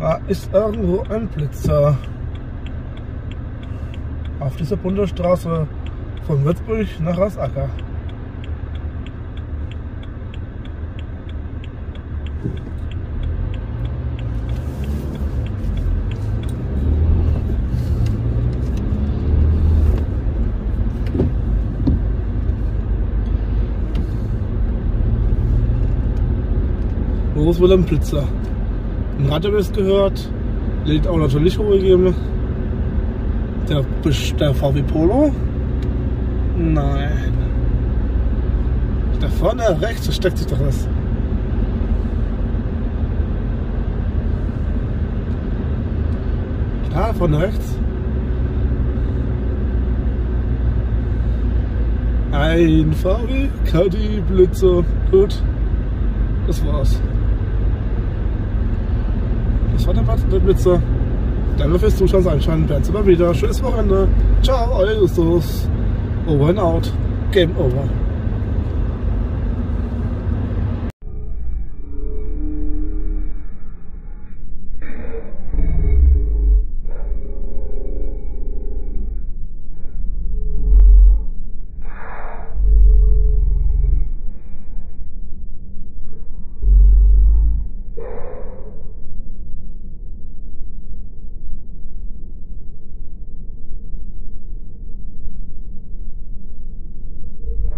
Da ist irgendwo ein Blitzer. Auf dieser Bundesstraße von Würzburg nach Rausacker. Wo ist wohl ein Blitzer? Ein Radio habe ich gehört. Lädt auch natürlich Ruhe geben. Der VW Polo? Nein. Da vorne rechts versteckt sich doch was. Da vorne rechts. Ein VW Caddy Blitzer. Gut. Das war's. Das war der Blitzer. Danke fürs Zuschauen, einschalten, werden Sie mal wieder. Schönes Wochenende. Ciao, euer Justus. Over and out. Game over.